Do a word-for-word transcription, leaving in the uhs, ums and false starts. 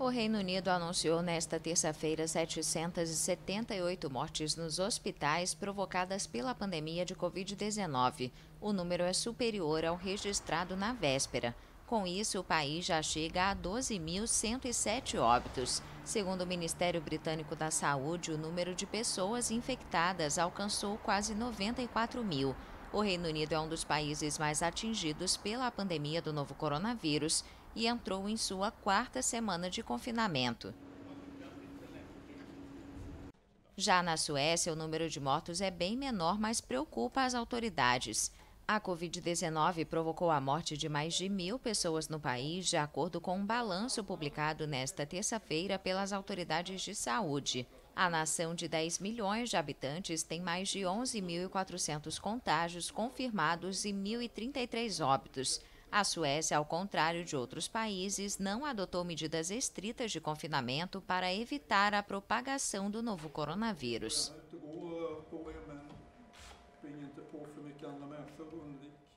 O Reino Unido anunciou nesta terça-feira setecentas e setenta e oito mortes nos hospitais provocadas pela pandemia de covid dezenove. O número é superior ao registrado na véspera. Com isso, o país já chega a doze mil cento e sete óbitos. Segundo o Ministério Britânico da Saúde, o número de pessoas infectadas alcançou quase noventa e quatro mil. O Reino Unido é um dos países mais atingidos pela pandemia do novo coronavírus e entrou em sua quarta semana de confinamento. Já na Suécia, o número de mortos é bem menor, mas preocupa as autoridades. A covid dezenove provocou a morte de mais de mil pessoas no país, de acordo com um balanço publicado nesta terça-feira pelas autoridades de saúde. A nação de dez milhões de habitantes tem mais de onze mil e quatrocentos contágios confirmados e mil e trinta e três óbitos. A Suécia, ao contrário de outros países, não adotou medidas estritas de confinamento para evitar a propagação do novo coronavírus.